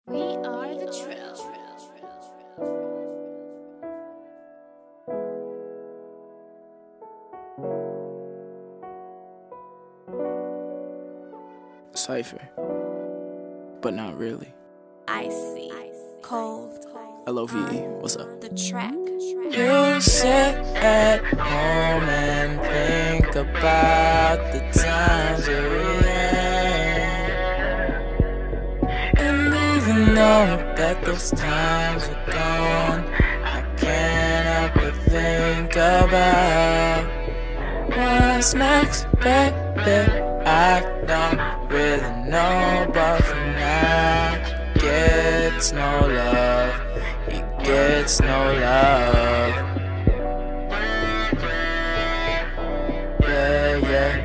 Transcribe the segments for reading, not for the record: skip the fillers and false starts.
We are the Trill. Cypher, but not really. Icy, cold, LOVE, what's up? the track. You sit at home and think about the times that we had. And even though that those times are gone, I can't help but think about what's next, baby. I don't really know, but for now, he gets no love. He gets no love. Yeah.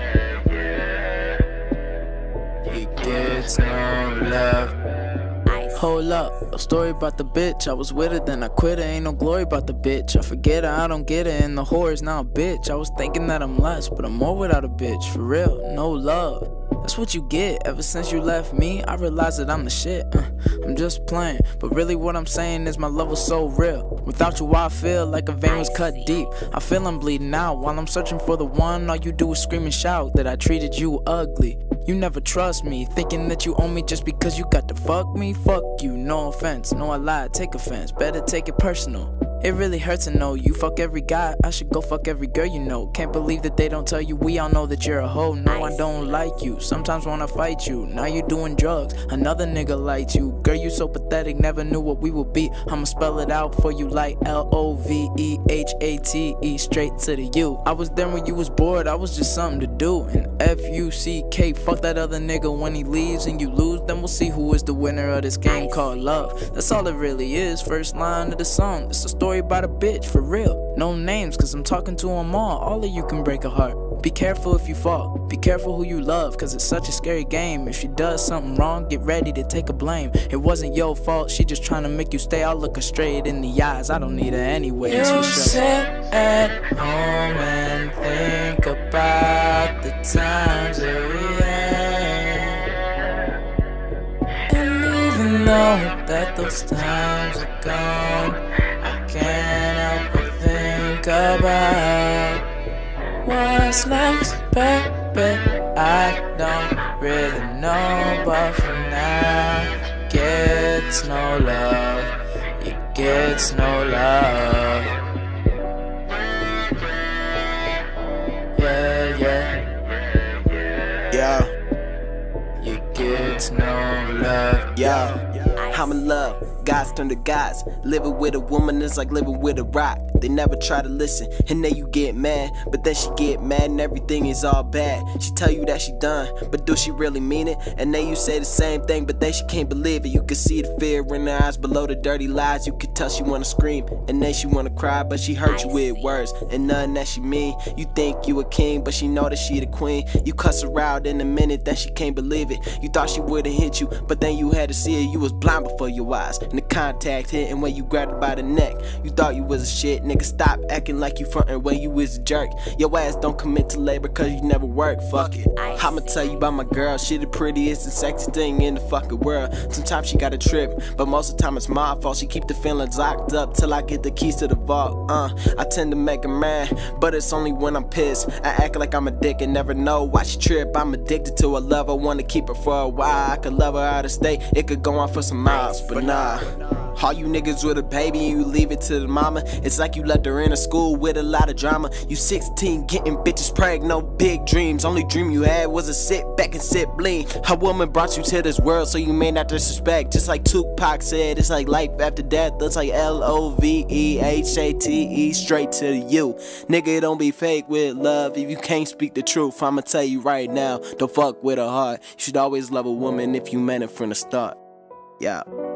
He gets no love. Hold up, a story about the bitch. I was with her, then I quit her. Ain't no glory about the bitch. I forget her, I don't get her, and the whore is now a bitch. I was thinking that I'm less, but I'm more without a bitch. For real, no love. That's what you get. Ever since you left me, I realized that I'm the shit. I'm just playing, but really what I'm saying is my love was so real. Without you, I feel like a vein was cut deep. I feel I'm bleeding out while I'm searching for the one. All you do is scream and shout that I treated you ugly. You never trust me, thinking that you own me just because you got to fuck me. Fuck you, no offense. No, I lied, take offense. Better take it personal. It really hurts to know you fuck every guy. I should go fuck every girl you know. Can't believe that they don't tell you. We all know that you're a hoe. No, I don't like you. Sometimes wanna fight you. Now you doing drugs. Another nigga liked you. Girl, you so pathetic. Never knew what we would be. I'ma spell it out for you like LOVEHATE, straight to the U. I was there when you was bored. I was just something to do. And FUCK, fuck that other nigga when he leaves and you lose. Then we'll see who is the winner of this game called love. That's all it really is. First line of the song. It's a story about a bitch, for real. No names, cause I'm talking to them all. All of you can break a heart. Be careful if you fall. Be careful who you love, cause it's such a scary game. If she does something wrong, get ready to take a blame. It wasn't your fault, she just trying to make you stay. I'll look her straight in the eyes, I don't need her anyway. You sit at home and think about the times that we had. And even though that those times are gone, can't help but think about what's next, baby. I don't really know, but for now, he gets no love. He gets no love. Yeah. He gets no love. I'm in love. Guys turn to guys. Living with a woman is like living with a rock. They never try to listen, and then you get mad. But then she get mad and everything is all bad. She tell you that she done, but do she really mean it? And then you say the same thing, but then she can't believe it. You can see the fear in her eyes below the dirty lies. You can tell she wanna scream, and then she wanna cry, but she hurt you with words and nothing that she mean. You think you a king, but she know that she the queen. You cuss her out in a minute, then she can't believe it. You thought she would've hit you, but then you had to see it. You was blind before your eyes, and the contact hit, and when you grabbed her by the neck, you thought you was a shit. Nigga, stop acting like you frontin' when you was a jerk. Your ass don't commit to labor cause you never work. Fuck it. I'ma tell you about my girl. She the prettiest and sexy thing in the fucking world. Sometimes she got a trip, but most of the time it's my fault. She keep the feelings locked up till I get the keys to the vault. I tend to make her mad, but it's only when I'm pissed. I act like I'm a dick and never know why she trip. I'm addicted to her love. I wanna keep her for a while. I could love her out of state. It could go on for some miles, but nah. All you niggas with a baby and you leave it to the mama. It's like you left her in a school with a lot of drama. You 16 getting bitches pregnant, no big dreams. Only dream you had was to sit back and sit bleed. A woman brought you to this world so you may not disrespect. Just like Tupac said, it's like life after death. That's like LOVEHATE, straight to the U. Nigga, don't be fake with love if you can't speak the truth. I'ma tell you right now, don't fuck with her heart. You should always love a woman if you meant it from the start. Yeah.